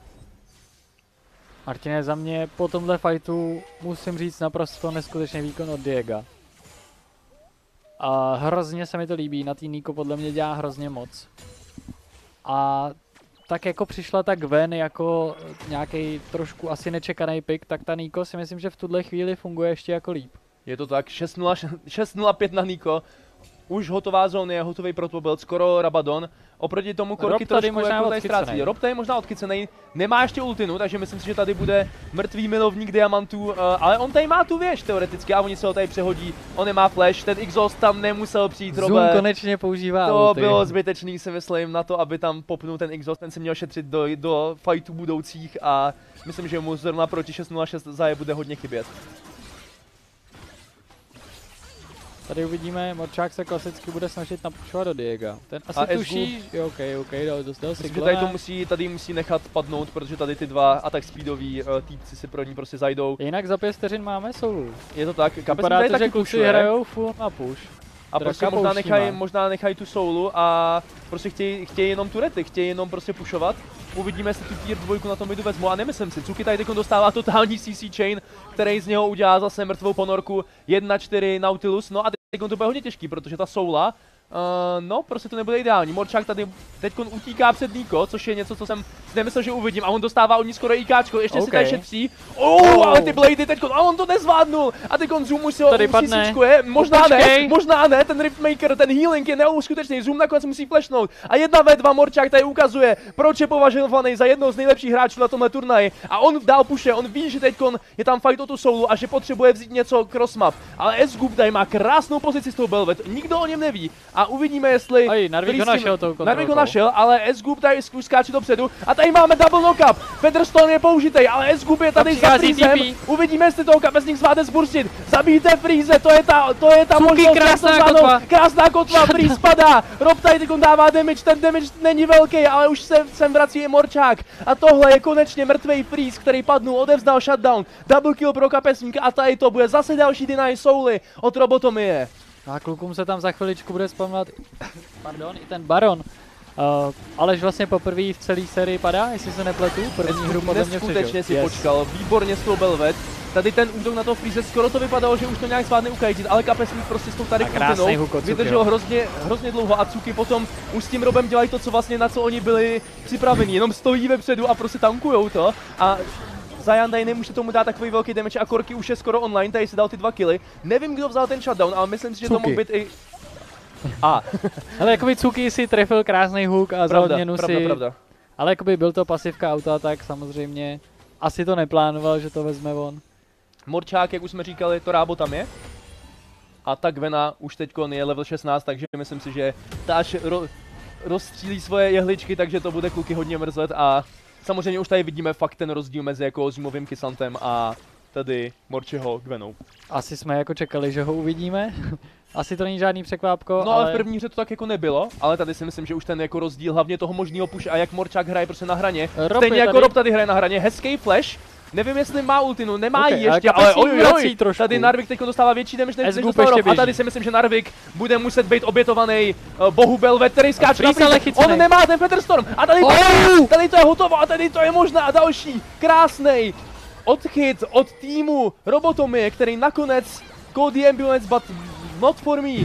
Speaker 2: Martine, za mě po tomhle fightu musím říct naprosto neskutečný výkon od Diega. A hrozně se mi to líbí, na tý Niko podle mě dělá hrozně moc. A tak jako přišla ta Gwen jako nějaký trošku asi nečekaný pick, tak ta Niko si myslím, že v tuhle chvíli funguje ještě jako líp.
Speaker 1: Je to tak, 6-0-5 na Niko. už hotová zóna, je hotový protobuild, skoro Rabadon. Oproti tomu Korky trošku jako tady ztrácí. Rob tady je možná odchycený, nemá ještě ultinu, takže myslím si, že tady bude mrtvý milovník diamantů, ale on tady má tu věž teoreticky a oni se ho tady přehodí, on nemá flash, ten exhaust tam nemusel přijít, Robe.
Speaker 2: Zoom konečně používá
Speaker 1: to
Speaker 2: ulti.
Speaker 1: bylo zbytečný, si myslím, na to, aby tam popnul ten exhaust, ten se měl šetřit do fightů budoucích a myslím, že mu zrovna proti 6.06 zaje bude hodně chybět.
Speaker 2: Tady uvidíme, Morčák se klasicky bude snažit napušovat do Diega. Ten asi tuší, jo, ok, dostal si
Speaker 1: tady musí nechat padnout, protože tady ty dva attack speedový týpci si pro ní prostě zajdou.
Speaker 2: Jinak za 5 vteřin máme soulu.
Speaker 1: Je to tak,
Speaker 2: vypadá to, že kluci hrajou full na push.
Speaker 1: A prostě možná nechají tu soulu a prostě chtějí jenom turety, chtějí jenom prostě pushovat. Uvidíme, jestli tu tier 2 na tom midu vezmu a nemyslím si. Cuky tady dostává totální CC chain, který z něho udělá zase mrtvou ponorku 1-4 Nautilus. No a teď to bude hodně těžký, protože ta soula, no prostě to nebude ideální. Morčák tady teď utíká před Niko, což je něco, co jsem nemyslel, že uvidím. A on dostává od ní skoro IKčko, ještě si tady šetří. Ale ty blady teď, a on to nezvládnul. A teď Zoom už si ho CCčkuje. Možná ne, ten Riftmaker, ten healing je neuskutečný. Zoom nakonec musí flashnout. A 1v2 Morčák tady ukazuje, proč je považovaný za jednoho z nejlepších hráčů na tomhle turnaji. A on dál puše, on ví, že teď je tam fight o tu soulu a že potřebuje vzít něco crossmap. Ale S-Group tady má krásnou pozici z toho Belvet, nikdo o něm neví. A uvidíme, jestli
Speaker 2: Narvik
Speaker 1: ho našel, ale S-Group tady skáče dopředu. A tady máme double knockup. Featherstone je použitej, ale S-Group je tady za Freezem. Uvidíme, jestli toho kapesník zvládne zburstit. Zabijte Freeze, to je ta možnost. Krásná kotva, Freeze padá. Rob tady dává damage, ten damage není velký, ale už sem vrací i Morčák. A tohle je konečně mrtvej Freeze, který padnul, odevzdal shutdown. Double kill pro kapesníka a tady to bude zase další deny souly od Robotomie.
Speaker 2: A klukům se tam za chviličku bude spamovat i ten Baron. Aleš vlastně poprvé v celé sérii padá, jestli se nepletu, první hru podle mě přežil.
Speaker 1: Neskutečně si počkal, výborně s tou Belvet. Tady ten útok na to Freeze, skoro to vypadalo, že už to nějak zvládne ukajtit, ale kapesník prostě s tou tady krutinou vydržel hrozně dlouho a Cuky potom už s tím Robem dělají to, co vlastně na co oni byli připraveni, jenom stojí vepředu a prostě tankujou to a Zayan tady nemůže tomu dát takový velký damage a Korky už je skoro online, tady si dal ty 2 killy. Nevím, kdo vzal ten shutdown, ale myslím si, že to mohl být i...
Speaker 2: Ale jakoby Cuky si trefil krásný hook a za odměnu si... Ale jakoby byl to pasivka auta, tak samozřejmě asi to neplánoval, že to vezme on.
Speaker 1: Morčák, jak už jsme říkali, to Rábo tam je. A tak Vena už teďkon je level 16, takže myslím si, že Táš rozstřílí svoje jehličky, takže to bude kluky hodně mrzet a samozřejmě už tady vidíme fakt ten rozdíl mezi jako Zoomovým Kysantem a tady Morčeho Gvenou.
Speaker 2: Asi jsme jako čekali, že ho uvidíme. Asi to není žádný překvápko,
Speaker 1: no ale v první hře to tak jako nebylo, ale tady si myslím, že už ten jako rozdíl hlavně toho možného push a jak Morčák hraje prostě na hraně. Stejně jako Rob tady hraje na hraně, hezký flash. Nevím, jestli má ultinu, nemá ji ještě, ale ojojoj, tady Narvik teď dostává větší damage než dostal Rob. A tady si myslím, že Narvik bude muset být obětovaný bohu Belvet, který skáče na Freeze. On nemá ten Featherstorm a tady to je hotovo a tady to je možná další krásnej odchyt od týmu Robotomie, který nakonec call the ambulance, but not for me.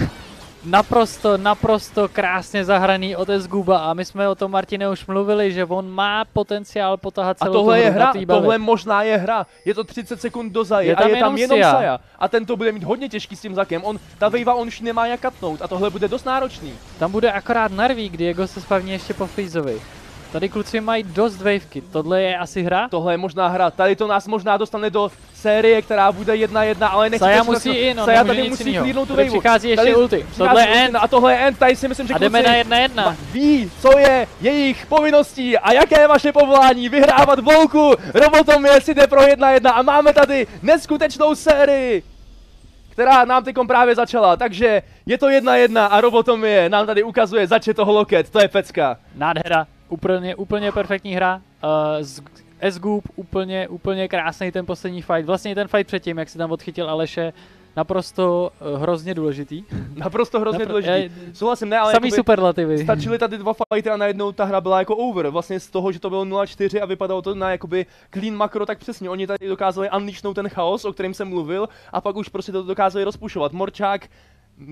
Speaker 2: Naprosto krásně zahraný od S-Guba a my jsme o tom, Martine, už mluvili, že on má potenciál potahat celou
Speaker 1: tohle je hra, tohle možná je hra. Je to 30 sekund do Zaje a je tam jenom Saya. A ten to bude mít hodně těžký s tím Zakem. Ta wave on už nemá jak katnout a tohle bude dost náročný.
Speaker 2: Tam bude akorát Narvík, Diego se spavní ještě po Freezovi. Tady kluci mají dost wavky, tohle je asi hra?
Speaker 1: Tohle je možná hra, tady to nás možná dostane do série, která bude 1-1, ale nechci
Speaker 2: Saya musí
Speaker 1: Saya tady musí clearnout tu waveu.
Speaker 2: Přichází ještě ulti, tohle je end.
Speaker 1: A tohle je end, tady si myslím, že kluci
Speaker 2: jdeme na 1-1.
Speaker 1: Ví, co je jejich povinností a jaké je vaše povolání, vyhrávat volku. Robotomie si jde pro 1-1 a máme tady neskutečnou sérii, která nám teďkom právě začala, takže je to 1-1 a Robotomie nám tady ukazuje zač toho loket, to je pecka.
Speaker 2: Nádhera. Úplně perfektní hra, S-Group úplně krásný ten poslední fight, vlastně ten fight předtím, jak si tam odchytil Aleše, naprosto hrozně důležitý.
Speaker 1: Naprosto hrozně důležitý. Souhlasím, ne, ale
Speaker 2: samý superlativy.
Speaker 1: Stačily tady 2 fighty a najednou ta hra byla jako over. Vlastně z toho, že to bylo 0-4 a vypadalo to na jakoby clean makro, tak přesně. Oni tady dokázali unleashnout ten chaos, o kterém jsem mluvil, a pak už prostě to dokázali rozpušovat. Morčák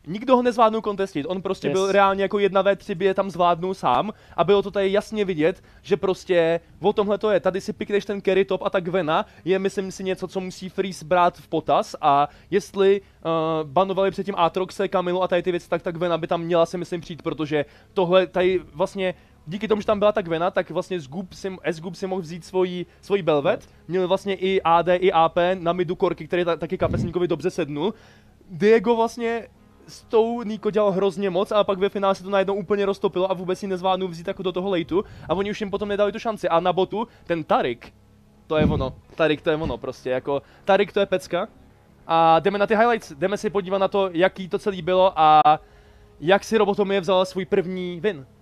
Speaker 1: nikdo ho nezvládnul kontestit, on prostě byl reálně jako 1v3 by je tam zvládnul sám a bylo to tady jasně vidět, že prostě o tomhle to je, tady si pikneš ten carry top a ta Gwena je myslím si něco, co musí Freeze brát v potaz a jestli banovali předtím Aatroxe, Kamilu a tady ty věci, tak ta Gwena by tam měla si myslím přijít, protože tohle tady vlastně díky tomu, že tam byla ta Gwena, tak vlastně S-Gub si mohl vzít svoji Belvet, měl vlastně i AD, i AP na midu Korky, který taky kapesníkovi dobře sednul. Diego vlastně s tou Nico dělal hrozně moc, ale pak ve finále se to najednou úplně roztopilo a vůbec si nezvládnu vzít jako do toho lejtu a oni už jim potom nedali tu šanci. A na botu ten Tarik, to je ono, Tarik to je ono prostě, jako Tarik to je pecka. A jdeme na ty highlights, jdeme si podívat na to, jaký to celý bylo a jak si Robotomie vzala svůj první win.